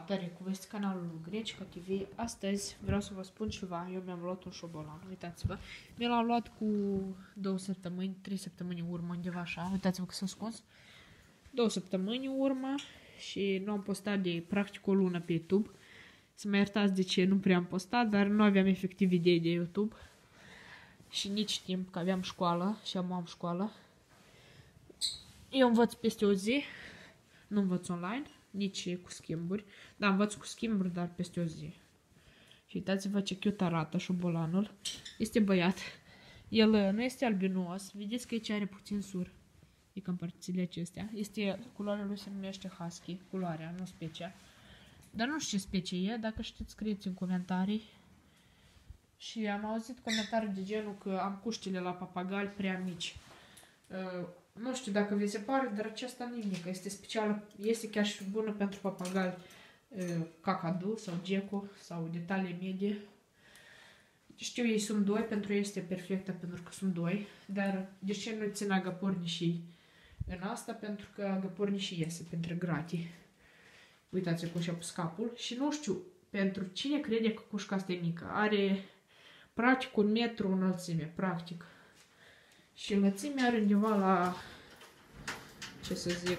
Salutare, cu voi este canalul Grecica TV. Astăzi vreau să vă spun ceva. Eu mi-am luat un șobolan, uitați-vă. Mi l-am luat cu 2 săptămâni, 3 săptămâni în urmă, undeva așa. Uitați-vă că s-a scos. 2 săptămâni în urmă și nu am postat de practic o lună pe YouTube. Să mă iertați de ce nu prea am postat, dar nu aveam efectiv idei de YouTube. Și nici timp, că aveam școală și am școală. Eu învăț peste o zi, nu învăț online, nici cu schimburi. Da, învăț cu schimburi, dar peste o zi. Și uitați-vă ce cute arată șobolanul. Este băiat. El nu este albinos. Vedeți că aici are puțin sur. E cam părțile acestea. Culoarea lui se numește husky. Culoarea, nu specia. Dar nu știu ce specie e. Dacă știți, scrieți în comentarii. Și am auzit comentarii de genul că am cuștile la papagali prea mici. Nu știu dacă vi se pare, dar aceasta nimic. Este specială, este chiar și bună pentru papagali cacadu sau gecko sau de talie medie. Știu, ei sunt 2, pentru ei este perfectă pentru că sunt 2, dar de ce nu țin agapornișii în asta? Pentru că agapornișii iese pentru gratii. Uitați-vă cum și-a pus capul. Și nu știu, pentru cine crede că cușca asta e mică. Are practic 1 metru înălțime, practic. Și lățimea are undeva la, ce să zic,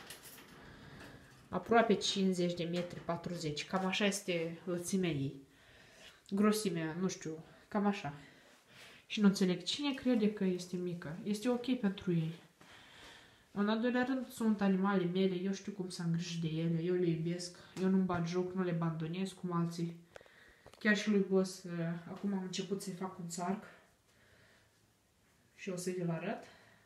aproape 50 de metri, 40. Cam așa este lățimea ei. Grosimea, nu știu, cam așa. Și nu înțeleg cine crede că este mică. Este ok pentru ei. În al doilea rând, sunt animale mele, eu știu cum să îngrijesc de ele, eu le iubesc, eu nu-mi bat joc, nu le abandonez cum alții. Chiar și lui Boss, acum am început să-i fac un țarc. Și o să vi-l arăt.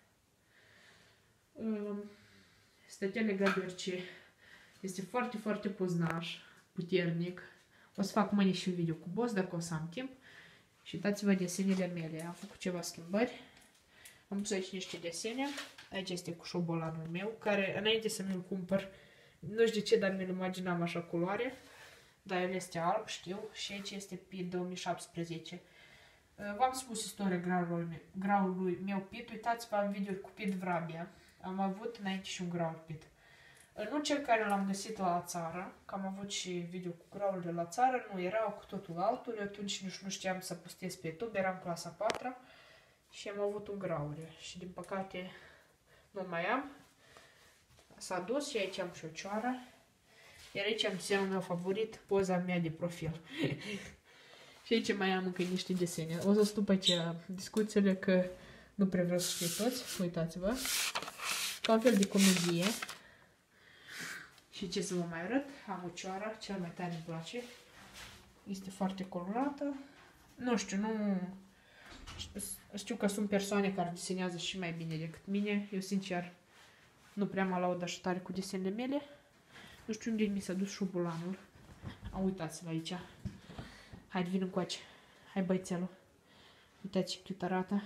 Stătea legat deoarece este foarte, foarte poznaș, puternic. O să fac mâine și un video cu Boss dacă o să am timp. Și uitați-vă desenele mele. Am făcut ceva schimbări. Am pus aici niște desene. Aici este cu șobolanul meu, care înainte să mi-l cumpăr, nu știu de ce, dar mi-l imaginam așa culoare. Dar el este alb, știu. Și aici este Pit 2017. V-am spus istoria graului meu Pit. Uitați-vă, am video cu Pit Vrabia. Am avut înainte și un graul Pit. Nu cel care l-am găsit la țară, că am avut și video cu graul de la țară, nu, era cu totul altul. Eu atunci nu știam să postez pe YouTube, eram clasa 4 și am avut un graule. Și din păcate nu mai am. S-a dus și aici am și o cioară. Iar aici am desenul meu favorit, poza mea de profil. Și aici mai am încă niște desene. O să stau pe aici discuțiile că nu prea vreau să știu toți. Uitați-vă. Ca un fel de comedie. Și ce să vă mai arăt? Am o cioară, cel mai tare îmi place. Este foarte colorată. Nu știu, nu... Știu că sunt persoane care desenează și mai bine decât mine. Eu, sincer, nu prea mă laud așa tare cu desenele mele. Nu știu unde mi s-a dus șobolanul. Uitați-vă aici. Hai, vin încoace. Hai, băițelul. Uitați ce cute arată.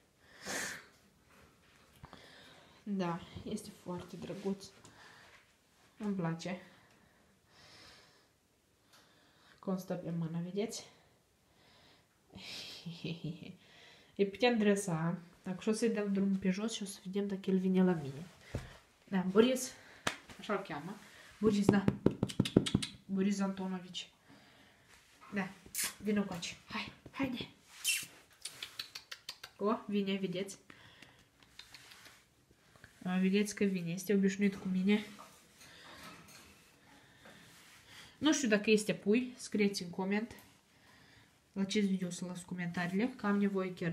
Da, este foarte drăguț. Îmi place. Constă pe mână, vedeți? Îi putem dresa. Dacă și o să-i dăm drumul pe jos și o să vedem dacă el vine la mine. Da, Boris. Așa-l cheamă. Boris, da. Boris Antonovici. Da, vină încoace. Hai, haide. O, vine, vedeți? Vedeți că vine, este obișnuit cu mine. Nu știu dacă este pui, scrieți în coment. La acest video să las comentariile, că am nevoie chiar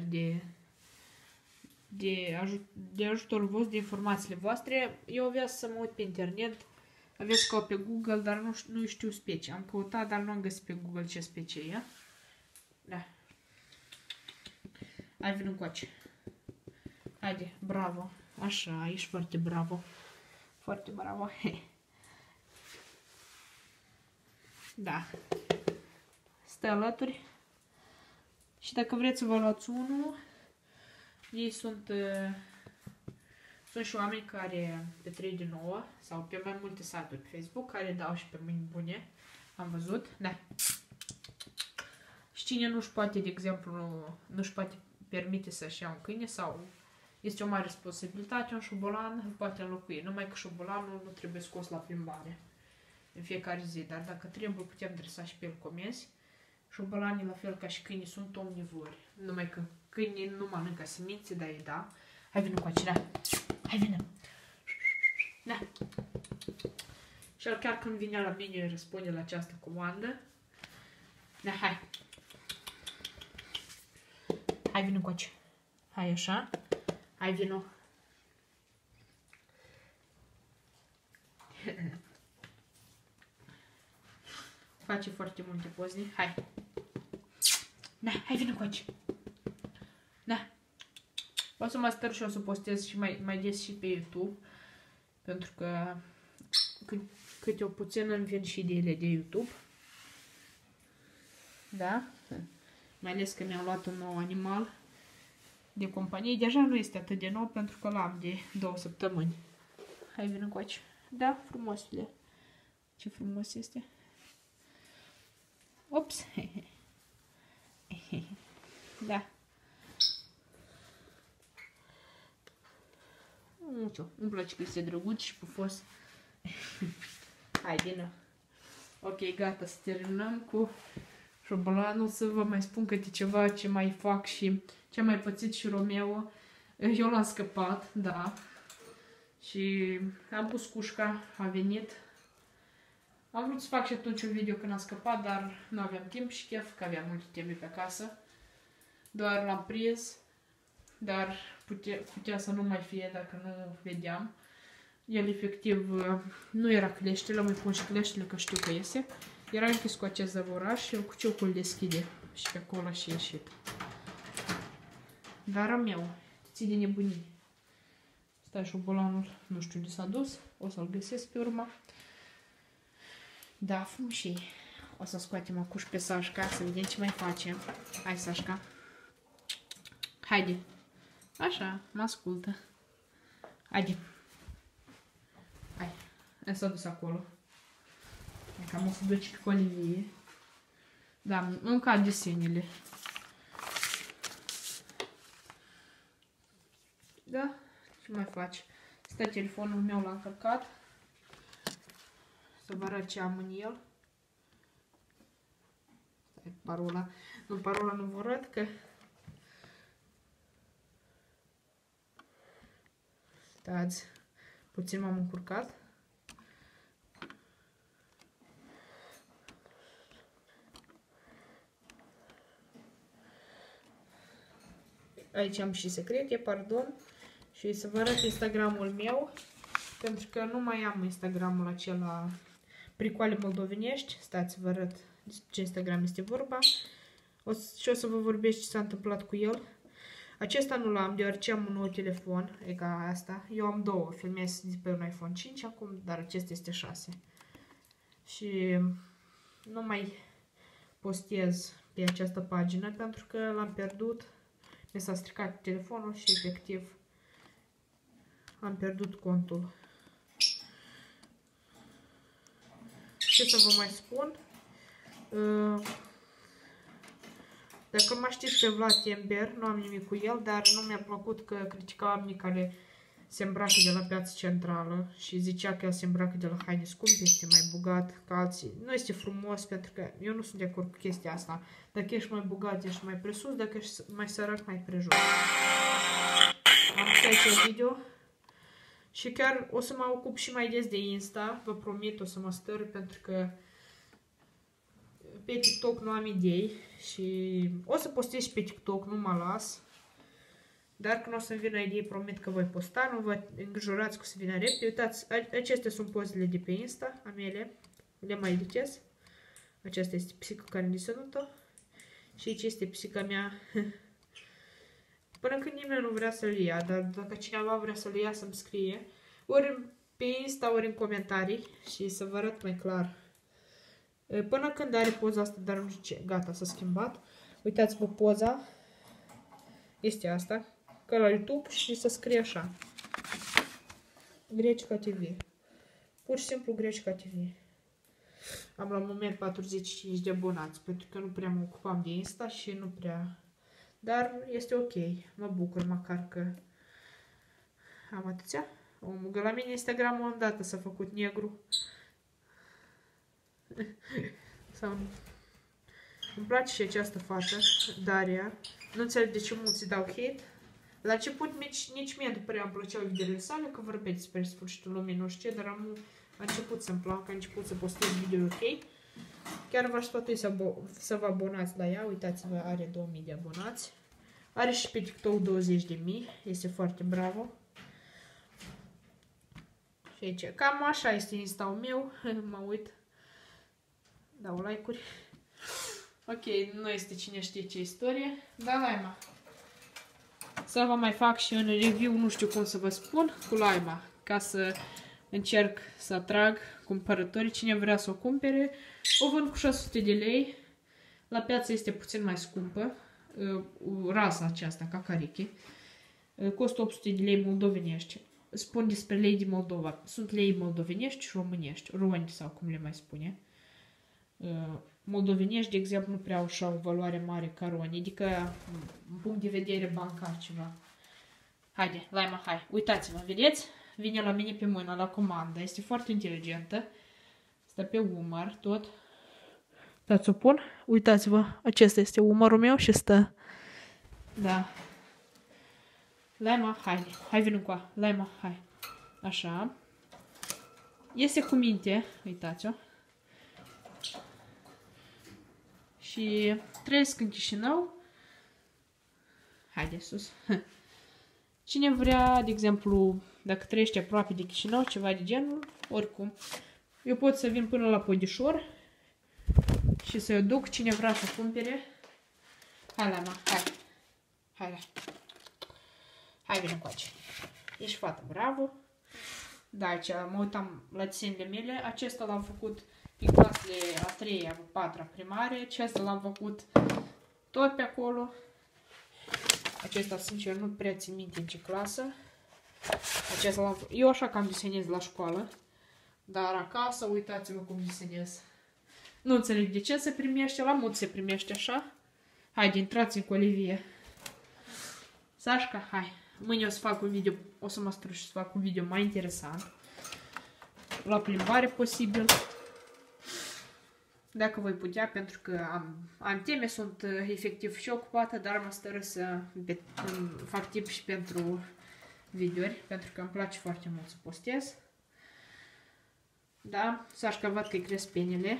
de ajutorul vostru, de informațiile voastre. Eu vreau să mă uit pe internet. Aveți ca pe Google, dar nu știu specie. Am căutat, dar nu am găsit pe Google ce specie e. Da. Hai, vin încoace. Haide, bravo. Așa, ești foarte bravo. Foarte bravo. Da. Stă alături. Și dacă vreți să vă luați unul, ei sunt și oameni care pe 3 de 9 sau pe mai multe site-uri pe Facebook care dau și pe mâini bune. Am văzut, da. Și cine nu-și poate, de exemplu, nu-și poate permite să-și ia un câine sau este o mare responsabilitate, un șobolan îl poate înlocui. Numai că șobolanul nu trebuie scos la plimbare. în fiecare zi, dar dacă trebuie putem dresa și pe el comenzi. Șobolanii, la fel ca și câinii, sunt omnivori, numai că câinii nu mănâncă semințe, dar ei da. Hai vină cu acela, hai vină. Da. Și el chiar când vine la mine răspunde la această comandă. Da, hai. Hai vină cu acela. Hai așa. Hai vină. Face foarte multe poze. Hai. Da, hai vină cu acela. Da. O să mă stăr și o să postez și mai des și pe YouTube. Pentru că câte o puțin îmi vin și ideile de YouTube. Da? Mai ales că mi-am luat un nou animal de companie. Deja nu este atât de nou pentru că l-am de 2 săptămâni. Hai vină cu aici. Da, frumosule. Ce frumos este. Ops. Da. Nu știu, îmi place că este drăguț și pufos. Hai, vină. Ok, gata, să terminăm cu șobolanul. Să vă mai spun câte ceva ce mai fac și ce a mai pățit și Romeo. Eu l-am scăpat, da. Și am pus cușca, a venit. Am vrut să fac și atunci un video când am scăpat, dar nu aveam timp și chef, că aveam multe teme pe acasă. Doar l-am prins, dar putea să nu mai fie dacă nu vedeam. El efectiv nu era cleștele, mai pun și cleștele că știu că iese. Era închis cu acest zăvoraș și el cu ciocul deschide și pe acolo și ieșit. Dar a meu, ții de nebunii. Stai, șobolanul, nu știu unde s-a dus, o să-l găsesc pe urmă. Da, frumșii. O să scoatem acuș pe Sașca, să vedem ce mai facem. Hai, Sașca. Haide. Așa, mă ascultă. Haide. Hai. S-a dus acolo. E cam o să duci pe colivie. Da, mânca desenele. Da? Ce mai faci? Stă telefonul meu l-a încărcat. Să vă arăt ce am în el. Stai, parola. Nu, parola nu vă arăt, că... Stați. Puțin m-am încurcat. Aici am și secrete, pardon. Și să vă arăt Instagramul meu. Pentru că nu mai am Instagramul acela Pricoale moldovenești. Stați să vă arăt ce Instagram este vorba. Și o să vă vorbesc ce s-a întâmplat cu el. Acesta nu l-am, deoarece am un nou telefon. E ca asta. Eu am două. Filmez de pe un iPhone 5 acum, dar acesta este 6. Și nu mai postez pe această pagină pentru că l-am pierdut. Mi s-a stricat telefonul și efectiv am pierdut contul. Ce să vă mai spun? Dacă mă știți pe Vlad Tember, nu am nimic cu el, dar nu mi-a plăcut că critica oamenii care se îmbracă de la Piața Centrală și zicea că el se îmbracă de la haine scumpe, este mai bogat ca alții. Nu este frumos, pentru că eu nu sunt de acord cu chestia asta. Dacă ești mai bogat, ești mai presus, dacă ești mai sărac, mai prejos. Am făcut video și chiar o să mă ocup și mai des de Insta, vă promit, o să mă stăr, pentru că pe TikTok nu am idei și o să postez și pe TikTok, nu mă las. Dar când o să-mi vină idei, promit că voi posta, nu vă îngrijorați că să vină repede. Uitați, acestea sunt pozele de pe Insta, a mele, le mai editez. Aceasta este pisica care ne salută. Și aici este pisica mea. Până când nimeni nu vrea să-l ia, dar dacă cineva vrea să-l ia, să-mi scrie. Ori pe Insta, ori în comentarii și să vă arăt mai clar. Până când are poza asta, dar nu știu ce, gata, s-a schimbat. Uitați-vă poza. Este asta. Ca la YouTube și să scrie așa. Grecica TV. Pur și simplu Grecica TV. Am la moment 45 de abonați, pentru că nu prea mă ocupam de Insta și nu prea... Dar este ok. Mă bucur măcar că am atâția. Omul, că la mine Instagramul îndată s-a făcut negru. Sau... Îmi place și această fată, Daria. Nu înțeleg de ce mulți îi dau hate. La început nici mie după îmi plăceau videoile sale, că vorbea despre sfârșitul lumii, nu știu ce, dar a început să-mi placă, a început să postez video ok. Chiar v-aș sfatui să vă abonați la ea, uitați-vă, are 2000 de abonați. Are și pe TikTok 20.000, este foarte bravo. Și aici, cam așa este Insta-ul meu, mă uit, dau like-uri. Ok, nu este cine știe ce istorie, dar Laima. Să vă mai fac și un review, nu știu cum să vă spun, cu Laima, ca să încerc să atrag cumpărători. Cine vrea să o cumpere, o vând cu 600 de lei. La piață este puțin mai scumpă, rasa aceasta, Cacariche. Costă 800 de lei moldovenești. Spun despre lei din Moldova. Sunt lei moldovenești și românești, roni sau cum le mai spune. Moldovenești, de exemplu, nu prea au așa o valoare mare ca roni, adică în punct de vedere bancar ceva. Haide, Laima, hai, uitați-vă, vedeți? Vine la mine pe mână, la comandă, este foarte inteligentă. Stă pe umăr, tot. Dați-o pun, uitați-vă, acesta este umărul meu și stă. Da. Laima, hai vin încoa, Laima, hai. Așa. Este cu minte, uitați-o. Și trăiesc în Chișinău. Haide sus. Cine vrea, de exemplu, dacă trăiește aproape de Chișinău, ceva de genul, oricum, eu pot să vin până la Podișor și să-i duc. Cine vrea să cumpere. Hai, Laima, hai. Hai, vin încoace. Ești fată, bravo. Da, aici mă uitam la desenile mele. Acesta l-am făcut în clasele a 3-a, a 4-a primare. Acesta l-am făcut tot pe acolo. Acesta, sincer, nu prea țin minte în ce clasă. Acesta l-am făcut. Eu așa cam desenez la școală. Dar acasă, uitați-vă cum desenez. Nu înțeleg de ce se primește. La mulți se primește așa. Haide, intrați cu Olivie. Sașca, hai. Mâine o să fac un video, o să mă strâng și să fac un video mai interesant. La plimbare posibil. Dacă voi putea, pentru că am teme, sunt efectiv și ocupată, dar mă stără să fac timp și pentru videouri, pentru că îmi place foarte mult să postez. Da, Sașca văd că-i cresc penile.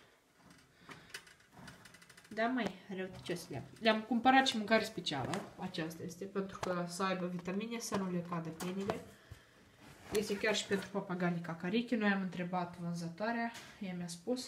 Da, mai răutăcios le-am cumpărat și mâncare specială. Aceasta este pentru că să aibă vitamine, să nu le cadă penile. Este chiar și pentru papagalii Cacariche. Noi am întrebat vânzătoarea, ea mi-a spus.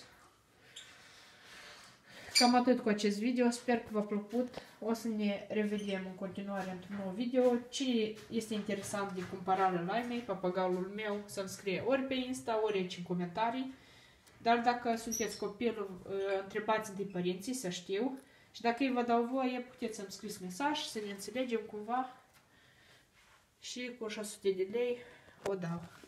Cam atât cu acest video, sper că v-a plăcut. O să ne revedem în continuare într-un nou video. Cine este interesant din cumpărarea Laimei, papagalul meu, să-mi scrie ori pe Insta, ori aici în comentarii. Dar dacă sunteți copil, întrebați întâi părinții să știu. Și dacă ei vă dau voie, puteți să-mi scrieți mesaj, să ne înțelegem cumva. Și cu 600 de lei o dau.